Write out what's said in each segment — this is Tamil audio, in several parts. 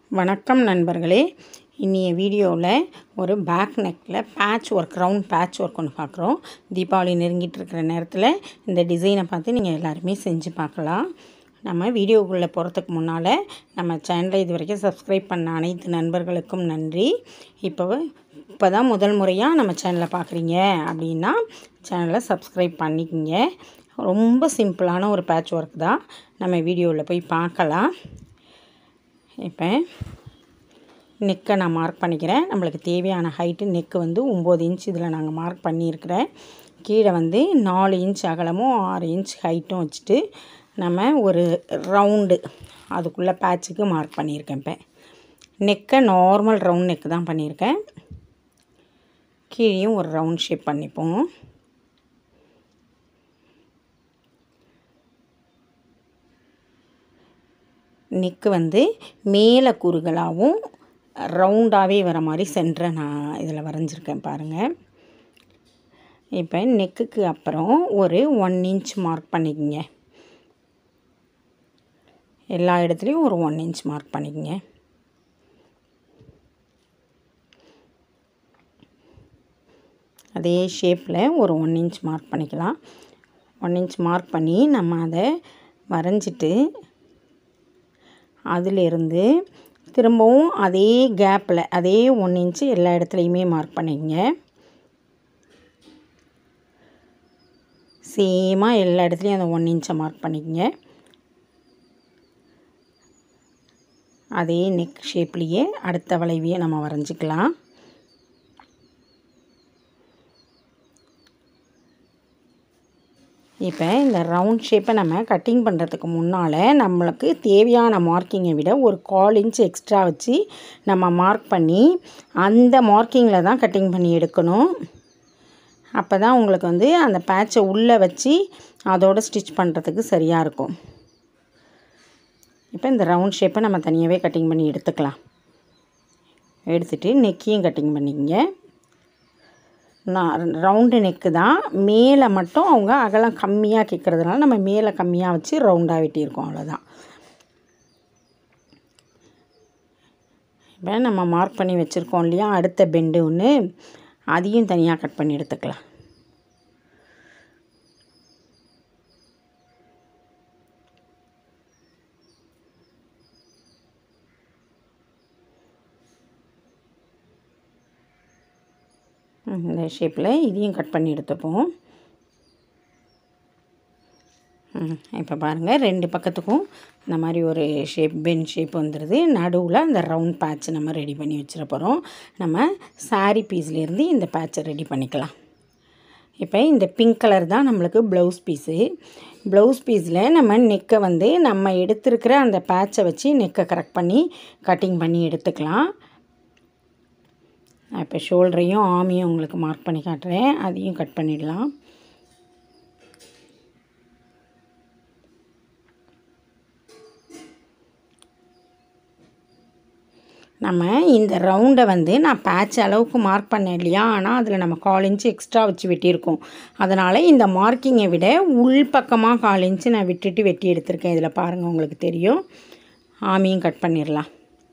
வணக்கம் நண்பர்களே. இன்னைய வீடியோவில் ஒரு பேக் நெக்கில் patch work, round patch work ஒன்று பார்க்குறோம். தீபாவளி நெருங்கிட்டு இருக்கிற நேரத்தில் இந்த டிசைனை பார்த்து நீங்கள் எல்லாருமே செஞ்சு பார்க்கலாம். நம்ம வீடியோக்குள்ளே போகிறதுக்கு முன்னால் நம்ம சேனலை இது வரைக்கும் சப்ஸ்கிரைப் பண்ண அனைத்து நண்பர்களுக்கும் நன்றி. இப்போ தான் முதல் முறையாக நம்ம சேனலை பார்க்குறீங்க அப்படின்னா சேனலை சப்ஸ்கிரைப் பண்ணிக்கோங்க. ரொம்ப சிம்பிளான ஒரு பேட்ச் ஒர்க் தான். நம்ம வீடியோவில் போய் பார்க்கலாம். இப்போ நெக்கை நான் மார்க் பண்ணிக்கிறேன். நம்மளுக்கு தேவையான ஹைட்டு நெக்கு வந்து 9 இன்ச் இதில் நாங்கள் மார்க் பண்ணியிருக்கிறேன். கீழே வந்து 4 இன்ச் அகலமும் 6 இன்ச் ஹைட்டும் வச்சுட்டு நம்ம ஒரு ரவுண்டு அதுக்குள்ளே பேட்சுக்கு மார்க் பண்ணியிருக்கேன். இப்போ நெக்கை நார்மல் ரவுண்ட் நெக்கு தான் பண்ணியிருக்கேன். கீழேயும் ஒரு ரவுண்ட் ஷேப் பண்ணிப்போம். நெக்கு வந்து மேலே குறுகலாகவும் ரவுண்டாகவே வர மாதிரி சென்டரை நான் இதில் வரைஞ்சிருக்கேன் பாருங்கள். இப்போ நெக்குக்கு அப்புறம் ஒரு 1 இன்ச் மார்க் பண்ணிக்கோங்க. எல்லா இடத்துலையும் ஒரு 1 இன்ச் மார்க் பண்ணிக்கோங்க. அதே ஷேப்பில் ஒரு 1 இன்ச் மார்க் பண்ணிக்கலாம். 1 இன்ச் மார்க் பண்ணி நம்ம அதை வரைஞ்சிட்டு அதிலிருந்து திரும்பவும் அதே கேப்பில் அதே 1 இன்ச்சு எல்லா இடத்துலையுமே மார்க் பண்ணிக்கங்க. சேமாக எல்லா இடத்துலையும் அந்த 1 இன்ச்சை மார்க் பண்ணிக்கங்க. அதே நெக் ஷேப்லேயே அடுத்த வளைவையே நம்ம வரைஞ்சிக்கலாம். இப்போ இந்த ரவுண்ட் ஷேப்பை நம்ம கட்டிங் பண்ணுறதுக்கு முன்னால் நம்மளுக்கு தேவையான மார்க்கிங்கை விட ஒரு 1/4 இன்ச் எக்ஸ்ட்ரா வச்சு நம்ம மார்க் பண்ணி அந்த மார்க்கிங்கில் தான் கட்டிங் பண்ணி எடுக்கணும். அப்போ தான் உங்களுக்கு வந்து அந்த பேட்சை உள்ளே வச்சு அதோடு ஸ்டிச் பண்ணுறதுக்கு சரியாக இருக்கும். இப்போ இந்த ரவுண்ட் ஷேப்பை நம்ம தனியாகவே கட்டிங் பண்ணி எடுத்துக்கலாம். எடுத்துகிட்டு நெக்கையும் கட்டிங் பண்ணிக்கங்க. நான் ரவுண்டு நெக்கு தான், மேலே மட்டும் அவங்க அகலம் கம்மியாக கேட்குறதுனால நம்ம மேலே கம்மியாக வச்சு ரவுண்டாக வெட்டியிருக்கோம், அவ்வளோதான். இப்போ நம்ம மார்க் பண்ணி வச்சுருக்கோம் இல்லையா, அடுத்த பெண்டு ஒன்று, அதையும் தனியாக கட் பண்ணி எடுத்துக்கலாம். இந்த ஷேப்பில் இதையும் கட் பண்ணி எடுத்துப்போம். இப்போ பாருங்கள், 2 பக்கத்துக்கும் இந்த மாதிரி ஒரு ஷேப் பென் ஷேப் வந்துடுது. நடுவில் அந்த ரவுண்ட் பேட்ச் நம்ம ரெடி பண்ணி வச்சிட போகிறோம். நம்ம சாரீ பீஸ்லேருந்து இந்த பேட்சை ரெடி பண்ணிக்கலாம். இப்போ இந்த பிங்க் கலர் தான் நம்மளுக்கு ப்ளவுஸ் பீஸு. ப்ளவுஸ் பீஸில் நம்ம நெக்கை வந்து நம்ம எடுத்துருக்கிற அந்த பேட்சை வச்சு நெக்கை கரெக்ட் பண்ணி கட்டிங் பண்ணி எடுத்துக்கலாம். இப்போ ஷோல்டரையும் ஆர்மையும் உங்களுக்கு மார்க் பண்ணி காட்டுறேன், அதையும் கட் பண்ணிடலாம். நம்ம இந்த ரவுண்டை வந்து நான் பேட்ச் அளவுக்கு மார்க் பண்ணேன் இல்லையா, ஆனால் அதில் நம்ம 1/4 இன்ச்சு எக்ஸ்ட்ரா வச்சு வெட்டியிருக்கோம். அதனால் இந்த மார்க்கிங்கை விட உள் பக்கமாக 1/4 இன்ச்சு நான் விட்டுட்டு வெட்டி எடுத்திருக்கேன். இதில் பாருங்கள், உங்களுக்கு தெரியும். ஆர்மையும் கட் பண்ணிடலாம்.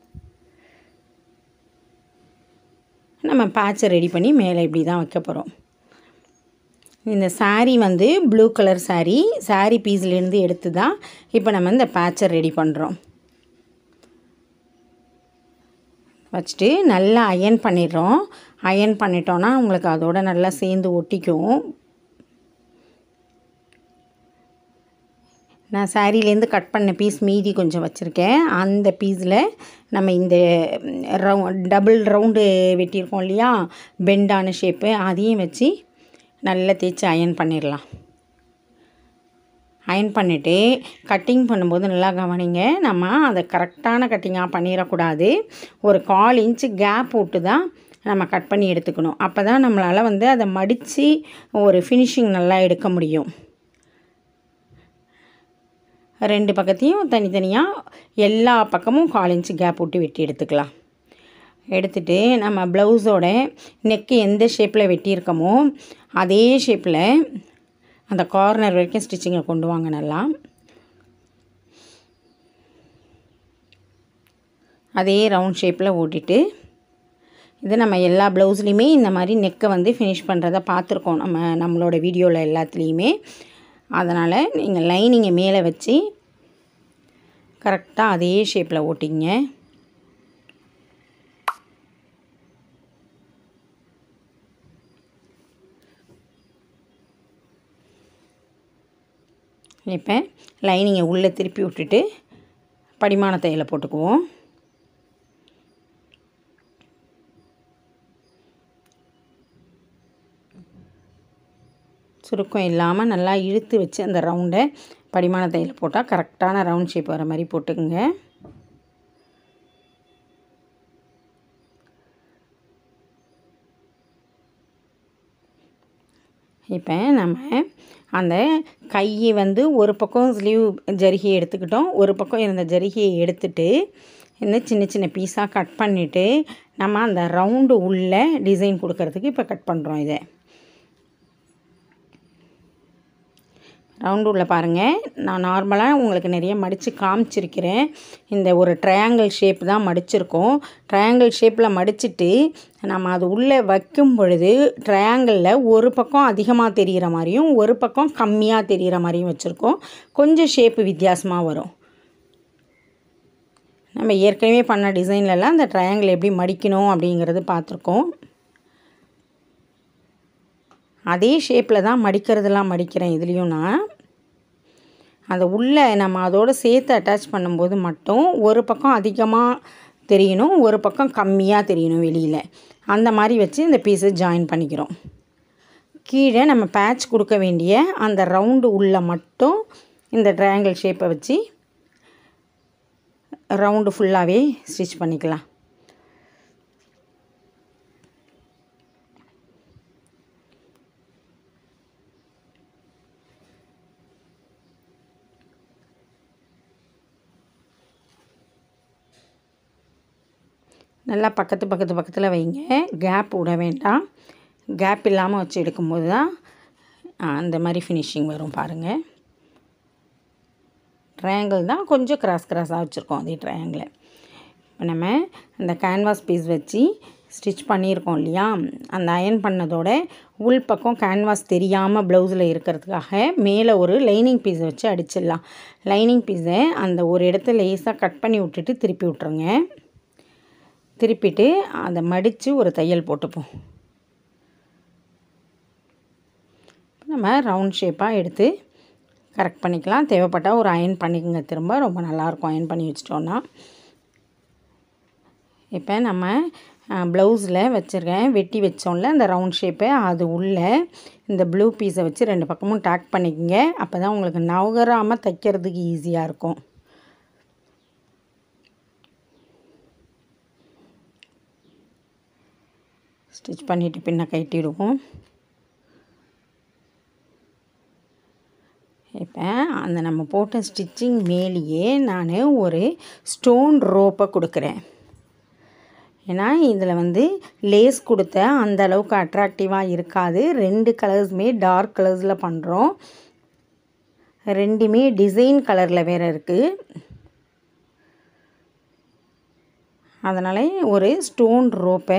நம்ம பேட்சை ரெடி பண்ணி மேலே இப்படி தான் வைக்க போகிறோம். இந்த சாரீ வந்து ப்ளூ கலர் சாரீ பீஸ்லேருந்து எடுத்து தான் இப்போ நம்ம இந்த பேட்சை ரெடி பண்ணுறோம். வச்சுட்டு நல்லா அயர்ன் பண்ணிடுறோம். அயர்ன் பண்ணிட்டோன்னா உங்களுக்கு அதோட நல்லா சேர்ந்து ஒட்டிக்கும். நான் சாரீலேருந்து கட் பண்ண பீஸ் மீதி கொஞ்சம் வச்சுருக்கேன். அந்த பீஸில் நம்ம இந்த டபுள் ரவுண்டு வெட்டியிருக்கோம் இல்லையா, பெண்டான ஷேப்பு, அதையும் வச்சு நல்லா தேய்ச்சி அயர்ன் பண்ணிடலாம். அயர்ன் பண்ணிவிட்டு கட்டிங் பண்ணும்போது நல்லா கவனிங்க, நம்ம அதை கரெக்டான கட்டிங்காக பண்ணிடக்கூடாது. ஒரு 1/4 இன்ச்சு கேப் விட்டு தான் நம்ம கட் பண்ணி எடுத்துக்கணும். அப்போ தான் நம்மளால் வந்து அதை மடித்து ஒரு ஃபினிஷிங் நல்லா எடுக்க முடியும். 2 பக்கத்தையும் தனித்தனியாக எல்லா பக்கமும் 1/4 இன்ச்சு கேப் விட்டு வெட்டி எடுத்துக்கலாம். எடுத்துகிட்டு நம்ம ப்ளவுஸோட நெக்கு எந்த ஷேப்பில் வெட்டியிருக்கோமோ அதே ஷேப்பில் அந்த கார்னர் வரைக்கும் ஸ்டிச்சிங்கை கொண்டு வாங்க. நல்லா அதே ரவுண்ட் ஷேப்பில் ஓட்டிட்டு இது நம்ம எல்லா ப்ளவுஸ்லையுமே இந்த மாதிரி நெக்கை வந்து ஃபினிஷ் பண்ணுறத பார்த்துருக்கோம் நம்மளோட வீடியோவில் எல்லாத்துலேயுமே. அதனால் நீங்கள் லைனிங்கை மேலே வச்சு கரெக்டாக அதே ஷேப்பில் ஓட்டிங்க. இப்போ லைனிங்கை உள்ளே திருப்பி விட்டுட்டு படிமான தையலை போட்டுக்குவோம். சுருக்கம் இல்லாமல் நல்லா இழுத்து வச்சு அந்த ரவுண்டை படிமான தையல் போட்டால் கரெக்டான ரவுண்ட் ஷேப் வர மாதிரி போட்டுக்குங்க. இப்போ நம்ம அந்த கையை வந்து ஒரு பக்கம் ஸ்லீவ் ஜரிகையை எடுத்துக்கிட்டோம், ஒரு பக்கம் இருந்த ஜரிகையை எடுத்துட்டு இந்த சின்ன சின்ன பீஸாக கட் பண்ணிவிட்டு நம்ம அந்த ரவுண்டு உள்ள டிசைன் கொடுக்கறதுக்கு இப்போ கட் பண்ணுறோம். இதை ரவுண்டு உள்ள பாருங்கள், நான் நார்மலாக உங்களுக்கு நிறைய மடித்து காமிச்சிருக்கிறேன். இந்த ஒரு ட்ரையாங்கிள் ஷேப் தான் மடிச்சிருக்கோம். ட்ரையாங்கிள் ஷேப்பில் மடிச்சுட்டு நம்ம அது உள்ளே வைக்கும் பொழுது ட்ரையாங்கிளில் ஒரு பக்கம் அதிகமாக தெரிகிற மாதிரியும் ஒரு பக்கம் கம்மியாக தெரிகிற மாதிரியும் வச்சுருக்கோம். கொஞ்சம் ஷேப்பு வித்தியாசமாக வரும். நம்ம ஏற்கனவே பண்ண டிசைன்லலாம் அந்த ட்ரையாங்கிள் எப்படி மடிக்கணும் அப்படிங்கிறது பார்த்துருக்கோம். அதே ஷேப்பில் தான் மடிக்கிறதுலாம் மடிக்கிறேன். இதுலேயும் நான் அதை உள்ளே நம்ம அதோடு சேர்த்து அட்டாச் பண்ணும்போது மட்டும் ஒரு பக்கம் அதிகமாக தெரியணும், ஒரு பக்கம் கம்மியாக தெரியணும் வெளியில். அந்த மாதிரி வச்சு இந்த பீஸை ஜாயின் பண்ணிக்கிறோம். கீழே நம்ம பேட்ச் கொடுக்க வேண்டிய அந்த ரவுண்டு உள்ளே மட்டும் இந்த ட்ரையாங்கிள் ஷேப்பை வச்சு ரவுண்டு ஃபுல்லாகவே ஸ்டிச் பண்ணிக்கலாம். நல்லா பக்கத்தில் வைங்க, கேப் விட வேண்டாம். கேப் இல்லாமல் வச்சு எடுக்கும்போது தான் அந்த மாதிரி ஃபினிஷிங் வரும். பாருங்கள், ட்ரையாங்கிள் தான் கொஞ்சம் கிராஸாக வச்சுருக்கோம். அதே ட்ரையாங்கிளை இப்போ நம்ம அந்த கேன்வாஸ் பீஸ் வச்சு ஸ்டிச் பண்ணியிருக்கோம் இல்லையா, அந்த அயர்ன் பண்ணதோட உள் பக்கம் கேன்வாஸ் தெரியாமல் ப்ளவுஸில் இருக்கிறதுக்காக மேலே ஒரு லைனிங் பீஸை வச்சு அடிச்சிடலாம். லைனிங் பீஸை அந்த ஒரு இடத்துல லேசாக கட் பண்ணி விட்டுட்டு திருப்பி விட்ருங்க. திருப்பிட்டு அதை மடித்து ஒரு தையல் போட்டுப்போம். நம்ம ரவுண்ட் ஷேப்பாக எடுத்து கரெக்ட் பண்ணிக்கலாம். தேவைப்பட்டால் ஒரு அயர்ன் பண்ணிக்கோங்க, திரும்ப ரொம்ப நல்லாயிருக்கும் அயர்ன் பண்ணி வச்சிட்டோன்னா. இப்போ நம்ம ப்ளவுஸில் வச்சுருக்கேன், வெட்டி வச்சோம்ல அந்த ரவுண்ட் ஷேப்பை, அது உள்ளே இந்த ப்ளூ பீஸை வச்சு ரெண்டு பக்கமும் டேக் பண்ணிக்கோங்க. அப்போ தான் உங்களுக்கு நகராமல் தைக்கிறதுக்கு ஈஸியாக இருக்கும். ஸ்டிச் பண்ணிவிட்டு பின்ன கட்டிடுவோம். இப்போ அந்த நம்ம போட்ட ஸ்டிச்சிங் மேலேயே நான் ஒரு ஸ்டோன் ரோப்பை கொடுக்குறேன். ஏன்னா இதில் வந்து லேஸ் கொடுத்த அந்த அளவுக்கு அட்ராக்டிவாக இருக்காது. 2 கலர்ஸுமே டார்க் கலர்ஸில் பண்ணுறோம், 2மே டிசைன் கலரில் வேறு இருக்குது. அதனால் ஒரு ஸ்டோன் ரோப்பை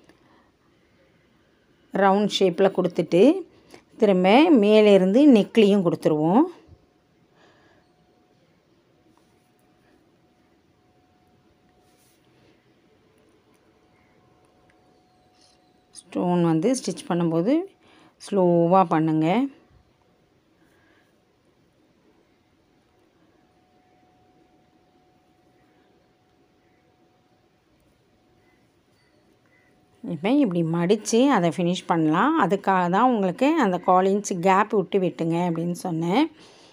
ரவுண்ட் ஷேப்பில் கொடுத்துட்டு திரும்ப மேலேருந்து நெக்லேயும் கொடுத்துருவோம். ஸ்டோன் வந்து ஸ்டிச் பண்ணும்போது ஸ்லோவாக பண்ணுங்கள். இப்போ இப்படி மடித்து அதை ஃபினிஷ் பண்ணலாம். அதுக்காக தான் உங்களுக்கு அந்த 1/4 இன்ச் கேப் விட்டு வெட்டுங்க அப்படின்னு சொன்னேன்.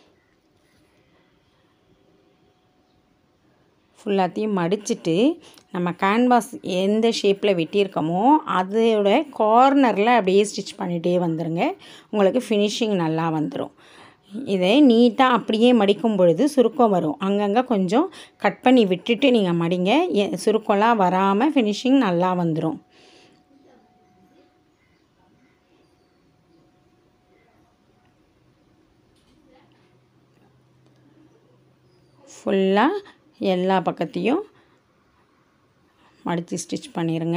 ஃபுல்லாத்தையும் மடிச்சுட்டு நம்ம கேன்வாஸ் எந்த ஷேப்பில் வெட்டியிருக்கோமோ அதோட கார்னரில் அப்படியே ஸ்டிச் பண்ணிகிட்டே வந்துடுங்க. உங்களுக்கு ஃபினிஷிங் நல்லா வந்துடும். இதை நீட்டாக அப்படியே மடிக்கும் பொழுது சுருக்கம் வரும். அங்கங்கே கொஞ்சம் கட் பண்ணி விட்டுட்டு நீங்கள் மடிங்க, சுருக்கம்லாம் வராமல் ஃபினிஷிங் நல்லா வந்துடும். ஃபுல்லாக எல்லா பக்கத்தையும் மடித்து ஸ்டிச் பண்ணிடுங்க.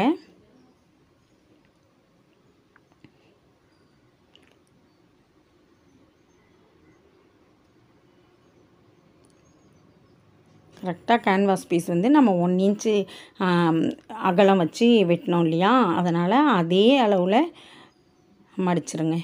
கரெக்டாக கேன்வாஸ் பீஸ் வந்து நம்ம 1 இன்ச்சு அகலம் வச்சு வெட்டினோம் இல்லையா, அதனால் அதே அளவில் மடிச்சிருங்க.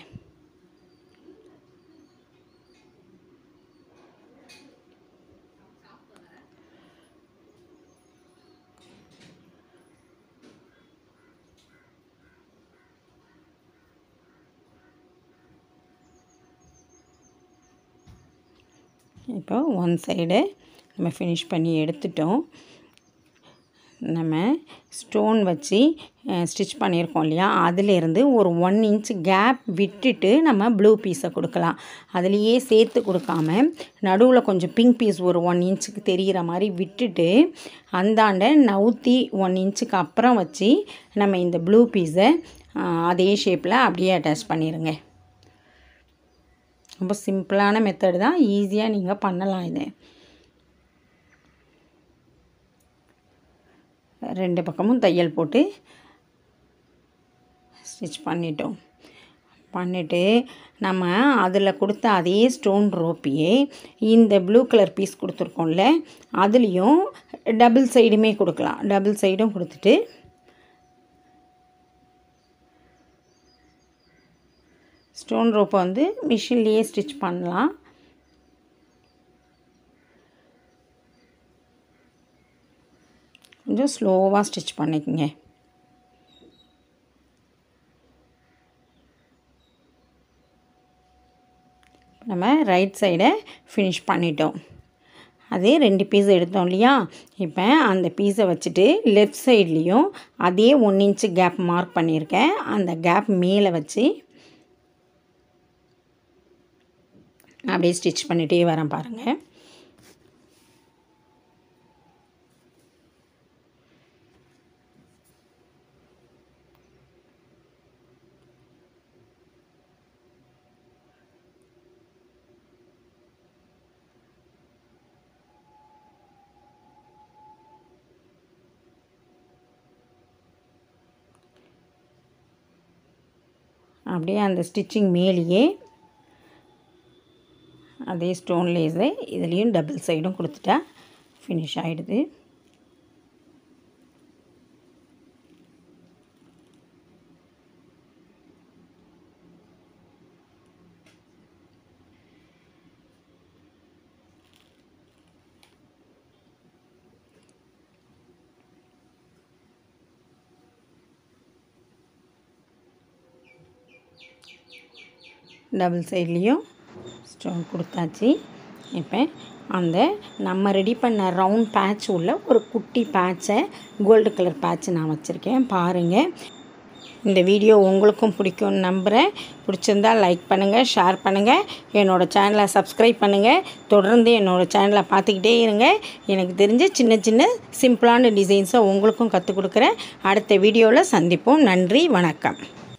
இப்போ ஒன் சைடு நம்ம ஃபினிஷ் பண்ணி எடுத்துட்டோம். நம்ம ஸ்டோன் வச்சு ஸ்டிச் பண்ணியிருக்கோம் இல்லையா, அதிலேருந்து ஒரு 1 இன்ச் கேப் விட்டுட்டு நம்ம ப்ளூ பீஸை கொடுக்கலாம். அதுலேயே சேர்த்து கொடுக்காம நடுவில் கொஞ்சம் பிங்க் பீஸ் ஒரு 1 இன்ச்சுக்கு தெரிகிற மாதிரி விட்டுட்டு அந்தாண்ட நவுத்தி 1 இன்ச்சுக்கு அப்புறம் வச்சு நம்ம இந்த ப்ளூ பீஸை அதே ஷேப்பில் அப்படியே அட்டாச் பண்ணிடுங்க. ரொம்ப சிம்பிளான மெத்தடு தான், ஈஸியாக நீங்கள் பண்ணலாம். இது 2 பக்கமும் தையல் போட்டு ஸ்டிச் பண்ணிவிட்டு நம்ம அதில் கொடுத்த அதே ஸ்டோன் ரோப்பியே இந்த ப்ளூ கலர் பீஸ் கொடுத்துருக்கோம்ல, அதுலேயும் டபுள் சைடுமே கொடுக்கலாம். டபுள் சைடும் கொடுத்துட்டு ஸ்டோன் ரோப்பை வந்து மிஷின்லேயே ஸ்டிச் பண்ணலாம். கொஞ்சம் ஸ்லோவாக ஸ்டிச் பண்ணிக்கோங்க. நம்ம ரைட் சைடை ஃபினிஷ் பண்ணிட்டோம். அதே 2 பீஸ் எடுத்தோம் இல்லையா, இப்போ அந்த பீஸை வச்சுட்டு லெஃப்ட் சைட்லேயும் அதே 1 இன்ச்சு கேப் மார்க் பண்ணியிருக்கேன். அந்த கேப் மேலே வச்சு அப்படியே ஸ்டிச் பண்ணிகிட்டே வரேன் பாருங்கள். அப்படியே அந்த ஸ்டிச்சிங் மேலேயே அதே ஸ்டோன் லேஸை இதுலேயும் டபுள் சைடும் கொடுத்துட்டா ஃபினிஷ் ஆகிடுது. டபுள் சைட்லேயும் ஸ்டோன் கொடுத்தாச்சு. இப்போ அந்த நம்ம ரெடி பண்ண ரவுண்ட் பேட்ச் உள்ள ஒரு குட்டி பேட்சை கோல்டு கலர் பேட்ச் நான் வச்சுருக்கேன் பாருங்கள். இந்த வீடியோ உங்களுக்கும் பிடிக்கும்னு நம்புகிறேன். பிடிச்சிருந்தால் லைக் பண்ணுங்கள், ஷேர் பண்ணுங்கள், என்னோடய சேனலை சப்ஸ்கிரைப் பண்ணுங்கள். தொடர்ந்து என்னோடய சேனலை பார்த்துக்கிட்டே இருங்க. எனக்கு தெரிஞ்ச சின்ன சின்ன சிம்பிளான டிசைன்ஸை உங்களுக்கும் கற்றுக் கொடுக்குறேன். அடுத்த வீடியோவில் சந்திப்போம். நன்றி, வணக்கம்.